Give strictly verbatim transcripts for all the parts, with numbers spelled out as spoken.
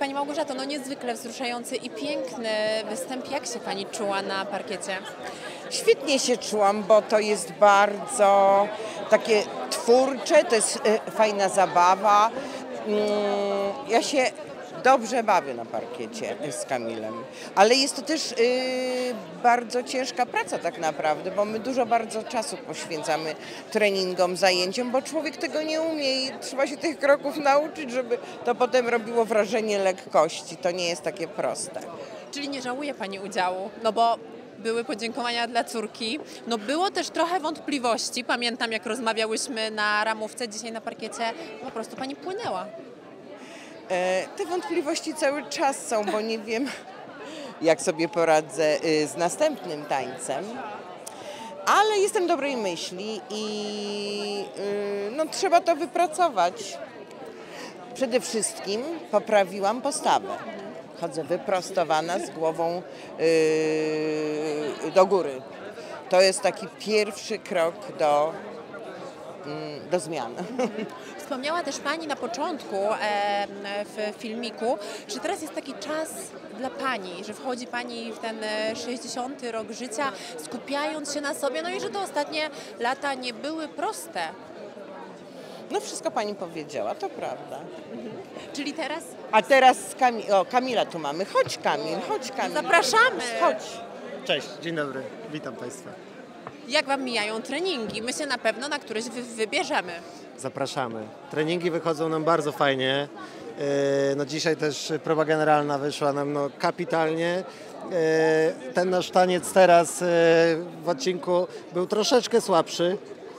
Pani Małgorzato, no niezwykle wzruszający i piękny występ. Jak się Pani czuła na parkiecie? Świetnie się czułam, bo to jest bardzo takie twórcze, to jest e, fajna zabawa. Mm, ja się dobrze bawię na parkiecie z Kamilem, ale jest to też y, bardzo ciężka praca tak naprawdę, bo my dużo bardzo czasu poświęcamy treningom, zajęciom, bo człowiek tego nie umie i trzeba się tych kroków nauczyć, żeby to potem robiło wrażenie lekkości. To nie jest takie proste. Czyli nie żałuje Pani udziału? No bo były podziękowania dla córki. No było też trochę wątpliwości. Pamiętam, jak rozmawiałyśmy na ramówce dzisiaj na parkiecie, po prostu Pani płynęła. Te wątpliwości cały czas są, bo nie wiem, jak sobie poradzę z następnym tańcem, ale jestem dobrej myśli i no, trzeba to wypracować. Przede wszystkim poprawiłam postawę. Chodzę wyprostowana z głową yy, do góry. To jest taki pierwszy krok do, yy, do zmian. Wspomniała też Pani na początku e, w filmiku, że teraz jest taki czas dla Pani, że wchodzi Pani w ten sześćdziesiąty rok życia, skupiając się na sobie, no i że te ostatnie lata nie były proste. No wszystko Pani powiedziała, to prawda. Mhm. Czyli teraz? A teraz Kamil, o, Kamila tu mamy. Chodź Kamil, chodź Kamil. Zapraszamy. Chodź. Cześć, dzień dobry, witam Państwa. Jak Wam mijają treningi? My się na pewno na któreś wy wybierzemy. Zapraszamy. Treningi wychodzą nam bardzo fajnie. No dzisiaj też próba generalna wyszła nam no kapitalnie. Ten nasz taniec teraz w odcinku był troszeczkę słabszy.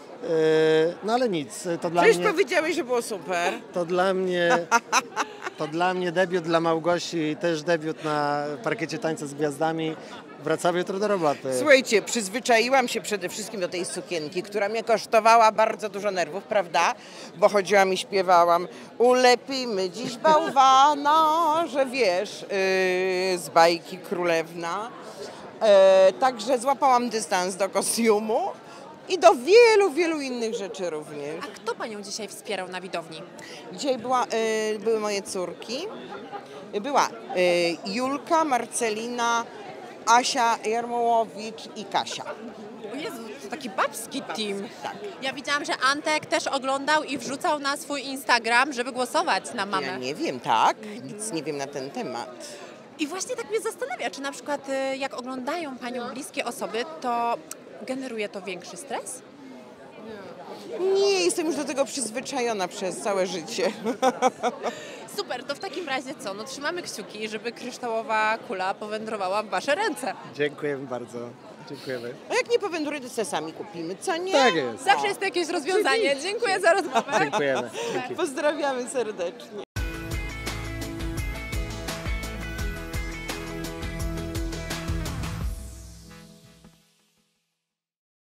No ale nic, to dla Przecież mnie... powiedziałeś, że było super. To dla mnie... To dla mnie debiut, dla Małgosi też debiut na parkiecie Tańca z Gwiazdami. Wracamy jutro do roboty. Słuchajcie, przyzwyczaiłam się przede wszystkim do tej sukienki, która mnie kosztowała bardzo dużo nerwów, prawda? Bo chodziłam i śpiewałam: ulepimy dziś bałwana, że wiesz, yy, z bajki Królewna. Yy, także złapałam dystans do kostiumu i do wielu, wielu innych rzeczy również. A kto Panią dzisiaj wspierał na widowni? Dzisiaj była, yy, były moje córki. Była yy, Julka, Marcelina, Asia Jarmołowicz i Kasia. O Jezu, to taki babski team. Tak. Ja widziałam, że Antek też oglądał i wrzucał na swój Instagram, żeby głosować na mamę. Ja nie wiem, tak? Nic nie wiem na ten temat. I właśnie tak mnie zastanawia, czy na przykład y, jak oglądają Panią bliskie osoby, to generuje to większy stres? Nie, jestem już do tego przyzwyczajona przez całe życie. Super, to w takim razie co? No trzymamy kciuki, żeby kryształowa kula powędrowała w Wasze ręce. Dziękujemy bardzo. Dziękujemy. A jak nie powędruję, to sobie sami kupimy, co nie? Tak jest. Zawsze jest to jakieś rozwiązanie. Dziękuję za rozmowę. Dziękujemy. Dzięki. Pozdrawiamy serdecznie.